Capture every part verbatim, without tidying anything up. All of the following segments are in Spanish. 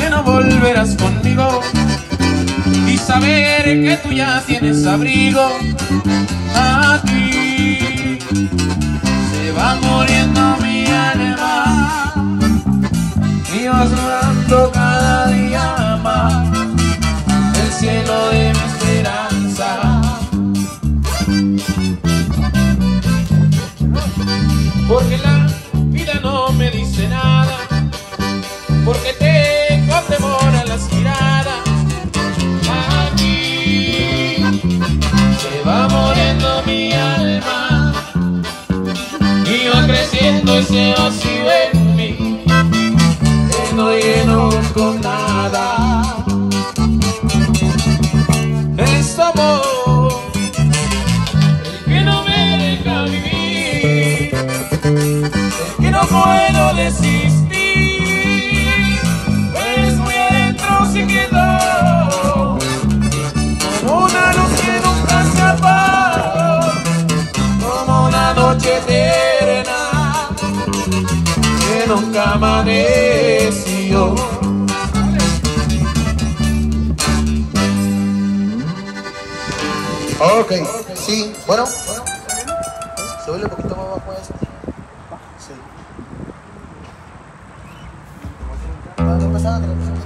que no volverás conmigo y saber que tú ya tienes abrigo. Aquí se va muriendo mi alma y vas rodando cada día más el cielo de mi esperanza. Porque la vida no me dice nada, porque tengo temor a las miradas. Aquí se va muriendo mi alma y va creciendo ese vacío en mí que no lleno con nada. Es amor el que no me deja vivir, el que no puedo desistir, pues muy adentro se quedó como una luz que nunca se apagó, como una noche eterna que nunca amaneció. Ok, sí, bueno, súbele un poquito más abajo a esto. Sí. ¿Tengo que empezar?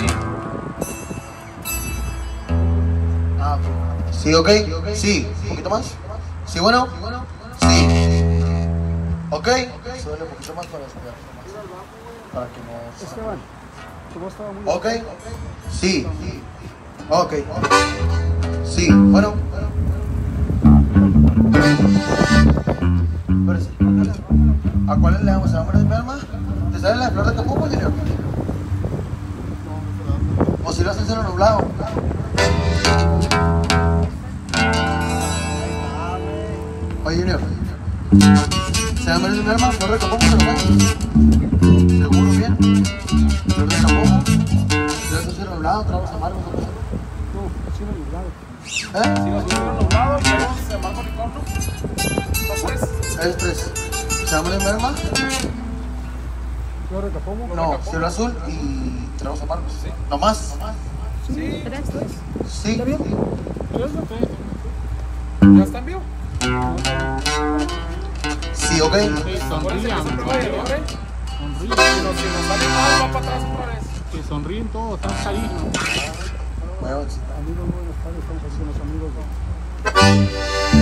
Ah, sí, ok, sí, un poquito más. Sí, bueno, sí. Ok, súbele un poquito más para esperar. Para que no... Esteban, tu voz estaba muy... Ok, sí, ok, sí, bueno. ¿A cuáles le damos? ¿A Amores de mi alma? ¿Te sale la flor de Capopo, Junior? ¿O si lo haces en nublado? Oye, Junior, ¿se Amores de mi alma? ¿Flor de Capopo? ¿Se lo pones? ¿Seguro bien? ¿Flor de Capopo? ¿Si lo haces en nublado? ¿Tragos amargos? No, sí me nublado. ¿Eh? Si nos hicieron nublado, ¿queremos amargo licor? No, pues. Es tres. ¿Se Amores de mi alma? ¿Flor de Capomo? No, cielo azul y tragos amargos. Sí. ¿No más? Sí. ¿Tres, tres? Sí. ¿Está bien? ¿Tres o qué? ¿Ya está en vivo? Sí, ok. Sí, sonrían. Si nos sale mal, va para atrás otra vez. Que sonríen todos, están ahí. Bueno, Amigos, buenas tardes, estamos haciendo los amigos de...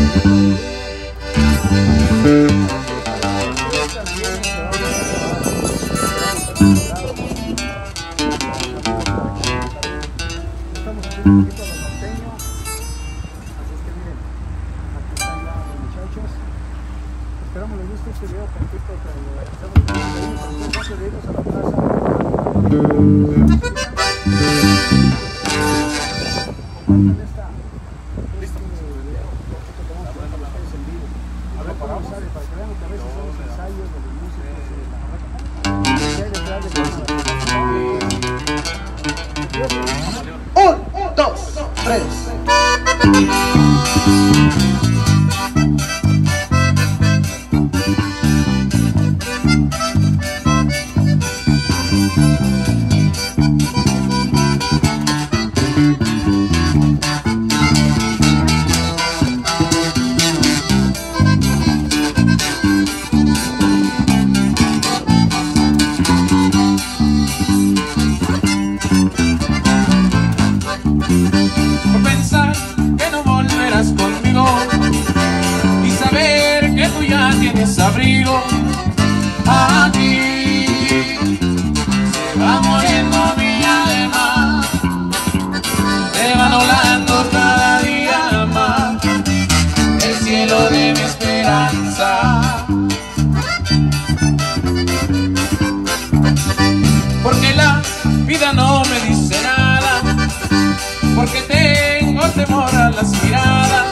Estamos haciendo un poquito a los norteños, así es que miren, aquí están ya los muchachos. Esperamos les guste este video tantito, pero estamos haciendo de irnos a la plaza. Compartan esta. Listo. A ver cómo sale, para que vean que a veces son los ensayos de los músicos y de la que hay detrás de cámara. un, dos, tres. Por pensar que no volverás conmigo y saber que tú ya tienes abrigo. Aquí se va muriendo mi alma, se va nublando cada día más el cielo de mi esperanza. Porque la vida no me dice nada, porque tengo temor a las miradas.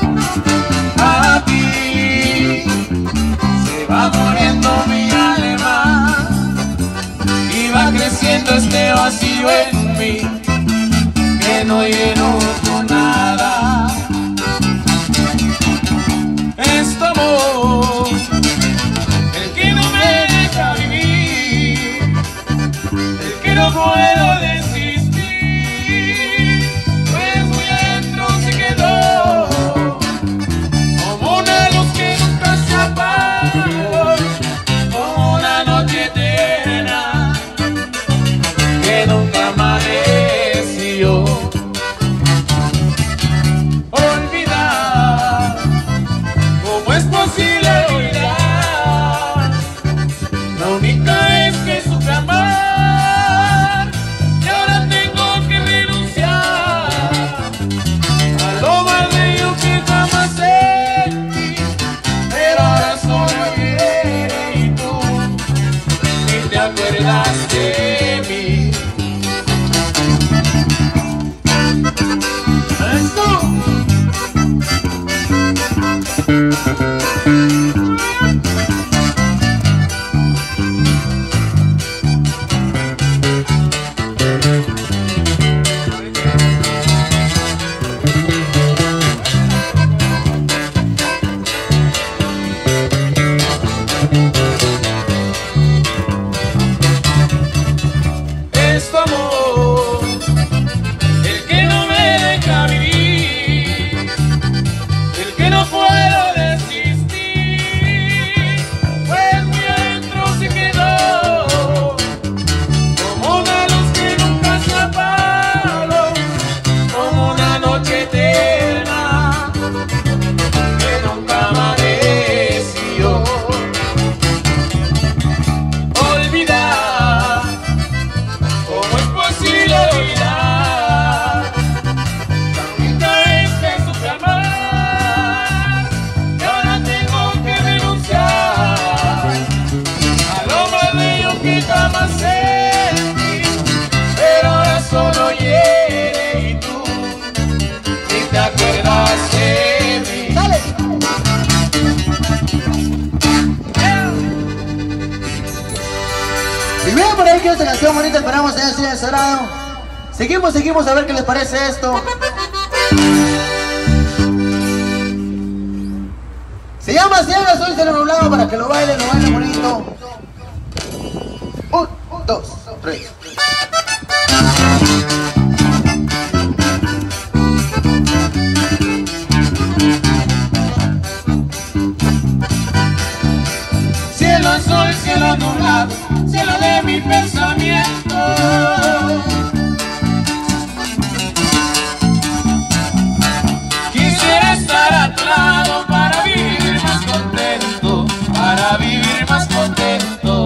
Aquí se va muriendo mi alma y va creciendo este vacío en mí que no lleno con nada. Es tu amor el que no me deja vivir, el que no puedo desistir. con esta canción bonita, esperamos que haya sido sagrado. Seguimos, seguimos a ver qué les parece esto. Se llama Cielo Azul Cielo Nublado, para que lo bailen, lo bailen bonito. Un, dos, tres. Cielo azul, cielo nublado, cielo de mi pensamiento. Quisiera estar a tu lado para vivir más contento, para vivir más contento.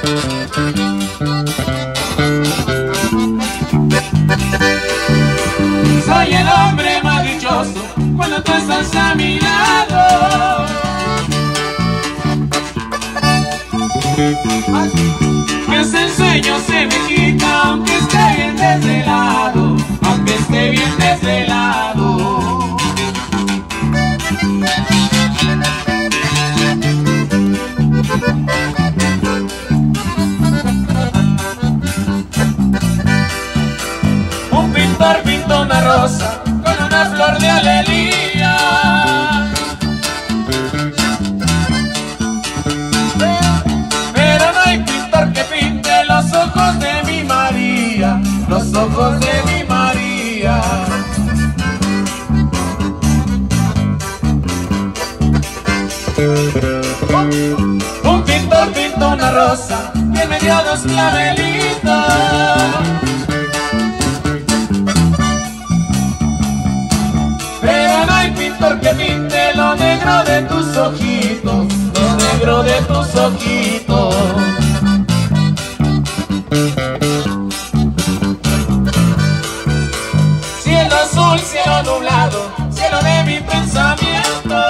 Soy el hombre más dichoso cuando tú estás a mi lado. Que ese sueño se me quita aunque esté bien desvelado, aunque esté bien desvelado. Un pintor pintó una rosa con una flor de alelía. Pero no hay pintor que pinte los ojos de mi María, los ojos de mi María. Un pintor pintó una rosa y me dio dos clavelitos. Pero no hay pintor que pinte lo negro de tus ojitos, lo negro de tus ojitos. Cielo azul, cielo nublado, cielo de mi pensamiento.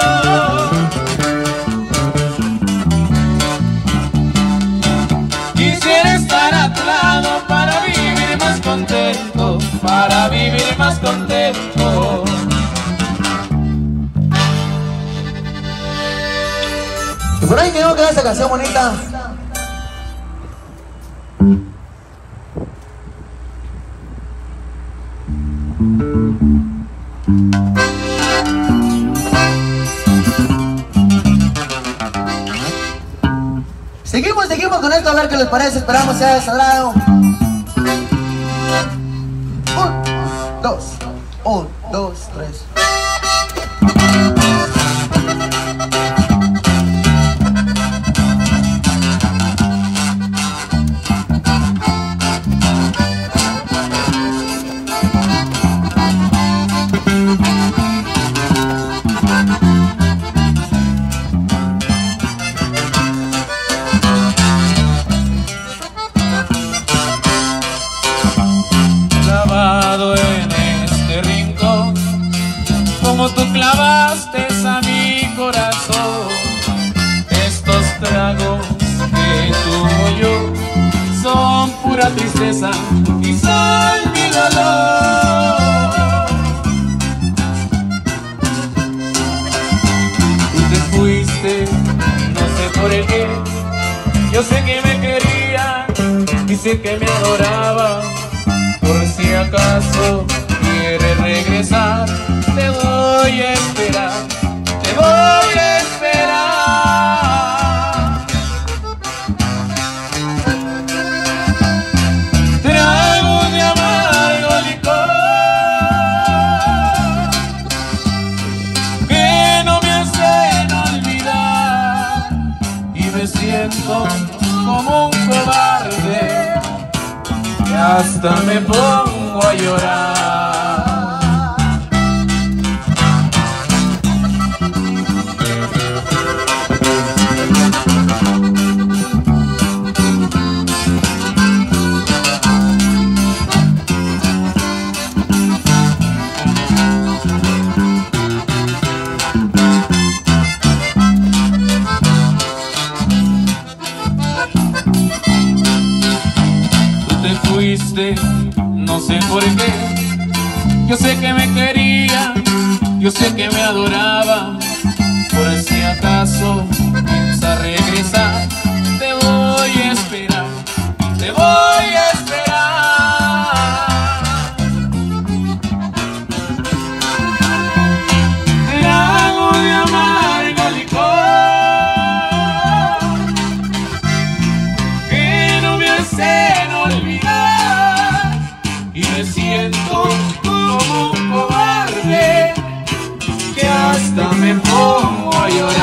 Quisiera estar a tu lado para vivir más contento, para vivir más contento. Y por ahí quedó que esa canción bonita. Seguimos, seguimos con esto a ver qué les parece, esperamos sea desagrado. Un, dos, un, dos, tres. Como tú clavaste a mi corazón, estos tragos que tuvo yo son pura tristeza y son mi dolor. Tú te fuiste, no sé por el qué, yo sé que me quería y sé que me adoraba. Por si acaso quieres regresar, te voy a esperar, te voy a esperar. Trago de amargo licor que no me hacen olvidar y me siento como un cobarde que hasta me pongo a llorar. No sé por qué, yo sé que me quería, yo sé que me adoraba. Por si acaso piensa regresar, te voy a esperar, te voy a esperar. Trago de amargo licor que no me hacen olvidar, y me siento como un cobarde que hasta me pongo a llorar.